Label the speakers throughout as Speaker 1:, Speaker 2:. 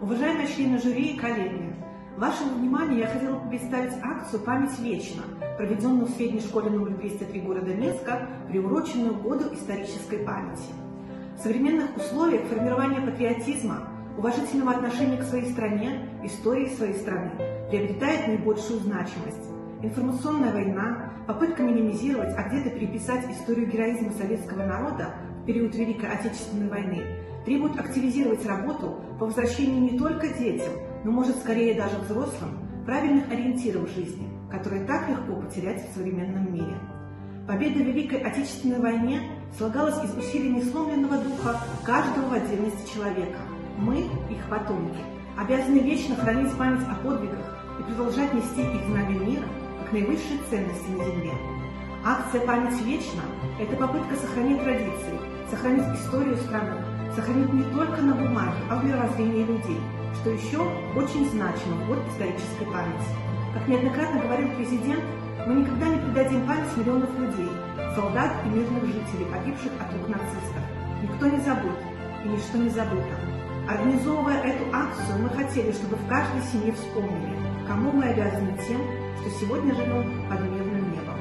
Speaker 1: Уважаемые члены жюри и коллеги, вашему вниманию я хотела бы представить акцию «Память вечна», проведенную в средней школе номер 203 города Минска, приуроченную к году исторической памяти. В современных условиях формирование патриотизма, уважительного отношения к своей стране, истории своей страны приобретает наибольшую значимость. Информационная война, попытка минимизировать, а где-то переписать историю героизма советского народа в период Великой Отечественной войны требует активизировать работу по возвращению не только детям, но, может, скорее даже взрослым, правильных ориентиров в жизни, которые так легко потерять в современном мире. Победа в Великой Отечественной войне слагалась из усилий несломленного духа каждого в отдельности человека. Мы, их потомки, обязаны вечно хранить память о подвигах и продолжать нести их знамя мира как наивысшие ценности на земле. Акция «Память вечна» – это попытка сохранить традиции, сохранить историю страны, сохранить не только на бумаге, а в мировоззрении людей, что еще очень значимо в год исторической памяти. Как неоднократно говорил президент, мы никогда не предадим память миллионов людей, солдат и мирных жителей, погибших от рук нацистов. Никто не забыт и ничто не забыто. Организовывая эту акцию, мы хотели, чтобы в каждой семье вспомнили, кому мы обязаны тем, что сегодня живем под мирным небом.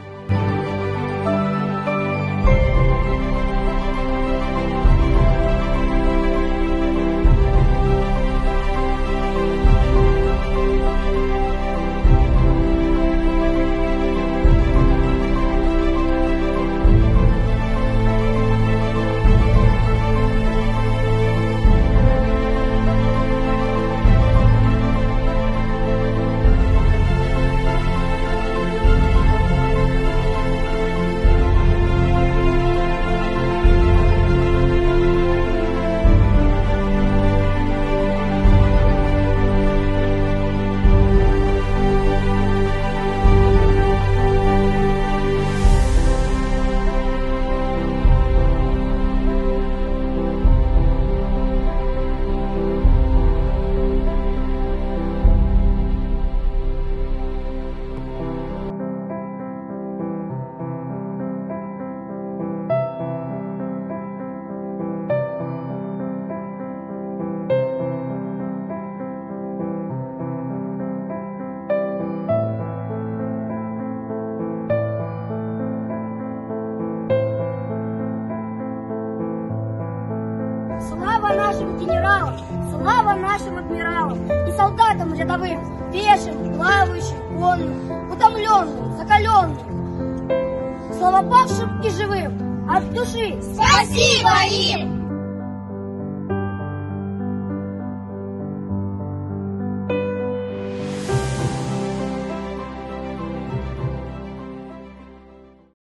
Speaker 2: Слава нашим генералам, слава нашим адмиралам и солдатам рядовым, пешим, плавающим, конным, утомленным, закаленным. Слава павшим и живым от души.
Speaker 3: Спасибо им!